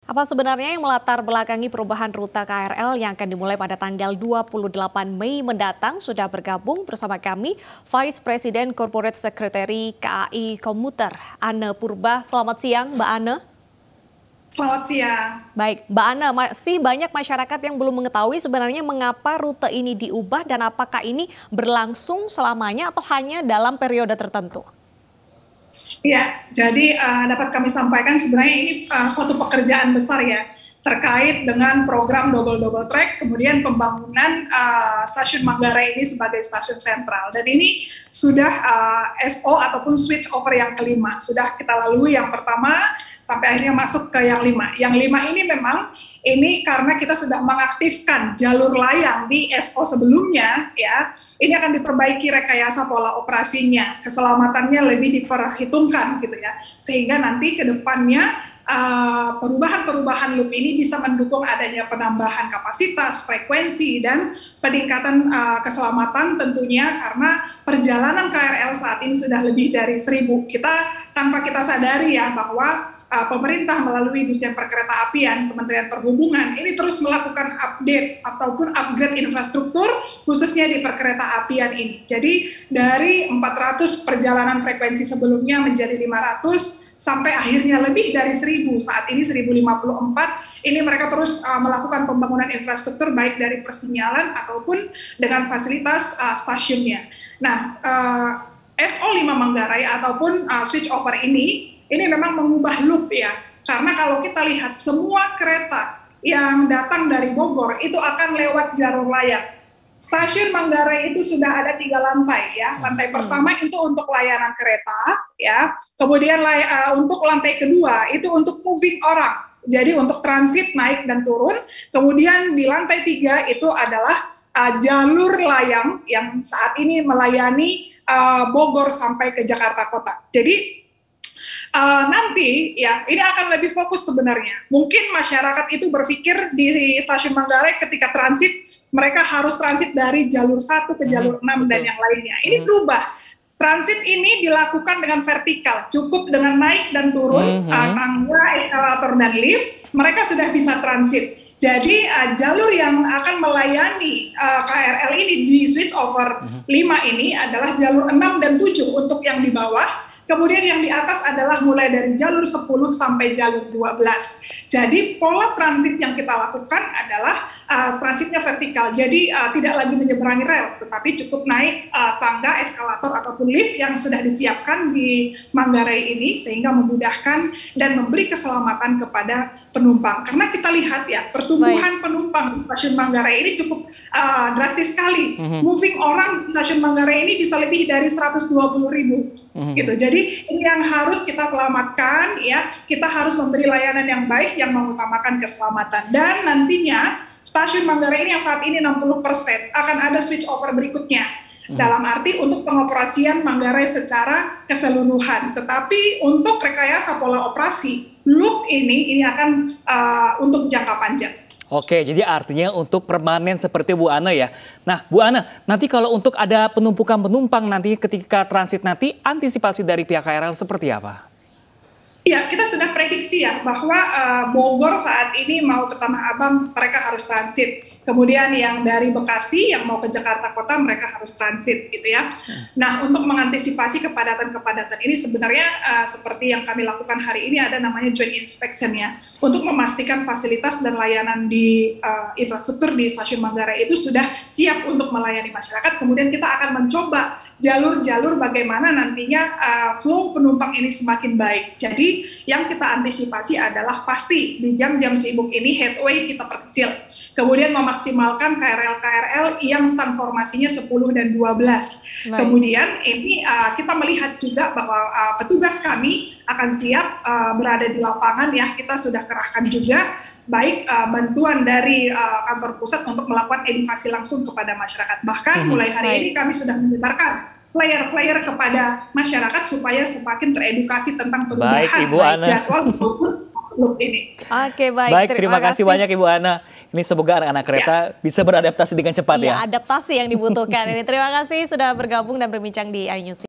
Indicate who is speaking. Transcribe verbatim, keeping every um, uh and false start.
Speaker 1: Apa sebenarnya yang melatar belakangi perubahan rute K R L yang akan dimulai pada tanggal dua puluh delapan Mei mendatang? Sudah bergabung bersama kami Vice President Corporate Secretary K A I Komuter, Anne Purba. Selamat siang, Mbak Anne.
Speaker 2: Selamat siang.
Speaker 1: Baik, Mbak Anne, masih banyak masyarakat yang belum mengetahui sebenarnya mengapa rute ini diubah dan apakah ini berlangsung selamanya atau hanya dalam periode tertentu?
Speaker 2: Ya, jadi uh, dapat kami sampaikan sebenarnya ini uh, suatu pekerjaan besar ya terkait dengan program double double track, kemudian pembangunan uh, stasiun Manggarai ini sebagai stasiun sentral. Dan ini sudah uh, S O ataupun switch over yang kelima. Sudah kita lalui yang pertama sampai akhirnya masuk ke yang lima. Yang lima ini memang ini karena kita sudah mengaktifkan jalur layang di S O sebelumnya, ya. Ini akan diperbaiki rekayasa pola operasinya, keselamatannya lebih diperhitungkan gitu ya, sehingga nanti ke depannya Uh, perubahan-perubahan loop ini bisa mendukung adanya penambahan kapasitas, frekuensi, dan peningkatan uh, keselamatan tentunya karena perjalanan K R L saat ini sudah lebih dari seribu. Kita tanpa kita sadari ya bahwa uh, pemerintah melalui Dirjen Perkeretaapian, Kementerian Perhubungan ini terus melakukan update ataupun upgrade infrastruktur khususnya di perkeretaapian ini. Jadi dari empat ratus perjalanan frekuensi sebelumnya menjadi lima ratus sampai akhirnya lebih dari seribu, saat ini seribu lima puluh empat, ini mereka terus uh, melakukan pembangunan infrastruktur baik dari persinyalan ataupun dengan fasilitas uh, stasiunnya. Nah, uh, S O lima Manggarai ataupun uh, switch over ini, ini memang mengubah loop ya, karena kalau kita lihat semua kereta yang datang dari Bogor itu akan lewat jalur layang. Stasiun Manggarai itu sudah ada tiga lantai ya. Lantai hmm. pertama itu untuk layanan kereta ya. Kemudian uh, untuk lantai kedua itu untuk moving orang. Jadi untuk transit naik dan turun. Kemudian di lantai tiga itu adalah uh, jalur layang yang saat ini melayani uh, Bogor sampai ke Jakarta Kota. Jadi Uh, nanti ya ini akan lebih fokus sebenarnya. Mungkin masyarakat itu berpikir di stasiun Manggarai ketika transit mereka harus transit dari jalur satu ke jalur enam dan yang lainnya. Ini berubah. Transit ini dilakukan dengan vertikal, cukup dengan naik dan turun, uh, tangga, eskalator dan lift, mereka sudah bisa transit. Jadi uh, jalur yang akan melayani uh, K R L ini di switch over lima ini adalah jalur enam dan tujuh untuk yang di bawah. Kemudian yang di atas adalah mulai dari jalur sepuluh sampai jalur dua belas. Jadi pola transit yang kita lakukan adalah uh, transitnya vertikal. Jadi uh, tidak lagi menyeberangi rel, tetapi cukup naik uh, tangga, eskalator ataupun lift yang sudah disiapkan di Manggarai ini sehingga memudahkan dan memberi keselamatan kepada penumpang. Karena kita lihat ya pertumbuhan Baik. penumpang di stasiun Manggarai ini cukup uh, drastis sekali. Mm-hmm. Moving orang di stasiun Manggarai ini bisa lebih dari seratus dua puluh ribu. Mm-hmm. Gitu. Jadi ini yang harus kita selamatkan ya. Kita harus memberi layanan yang baik yang mengutamakan keselamatan. Dan nantinya stasiun Manggarai ini yang saat ini enam puluh persen akan ada switch over berikutnya. Hmm. Dalam arti untuk pengoperasian Manggarai secara keseluruhan. Tetapi untuk rekayasa pola operasi, loop ini ini akan uh, untuk jangka panjang.
Speaker 3: Oke, jadi artinya untuk permanen seperti Bu Anne ya. Nah, Bu Anne, nanti kalau untuk ada penumpukan penumpang nanti ketika transit nanti, antisipasi dari pihak K R L seperti apa?
Speaker 2: Ya, kita sudah prediksi ya bahwa uh, Bogor saat ini mau ke Tanah Abang mereka harus transit. Kemudian yang dari Bekasi yang mau ke Jakarta Kota mereka harus transit gitu ya. Nah, untuk mengantisipasi kepadatan-kepadatan ini sebenarnya uh, seperti yang kami lakukan hari ini ada namanya joint inspection ya. Untuk memastikan fasilitas dan layanan di uh, infrastruktur di stasiun Manggarai itu sudah siap untuk melayani masyarakat. Kemudian kita akan mencoba jalur-jalur bagaimana nantinya uh, flow penumpang ini semakin baik. Jadi yang kita antisipasi adalah pasti di jam-jam sibuk ini headway kita perkecil. Kemudian memaksimalkan K R L-K R L yang stand formasinya sepuluh dan dua belas. Baik. Kemudian ini uh, kita melihat juga bahwa uh, petugas kami akan siap uh, berada di lapangan ya. Kita sudah kerahkan juga baik uh, bantuan dari uh, kantor pusat untuk melakukan edukasi langsung kepada masyarakat. Bahkan hmm, mulai hari baik. ini kami sudah menyebarkan flyer-flyer kepada masyarakat supaya semakin teredukasi tentang perubahan
Speaker 3: baik, Ibu Anne.
Speaker 2: jadwal maupun loop ini.
Speaker 1: Oke, baik.
Speaker 3: Baik, terima, terima kasih banyak Ibu Anne. Ini semoga anak-anak kereta ya. bisa beradaptasi dengan cepat ya.
Speaker 1: Iya, adaptasi yang dibutuhkan. Ini terima kasih sudah bergabung dan berbincang di iNews.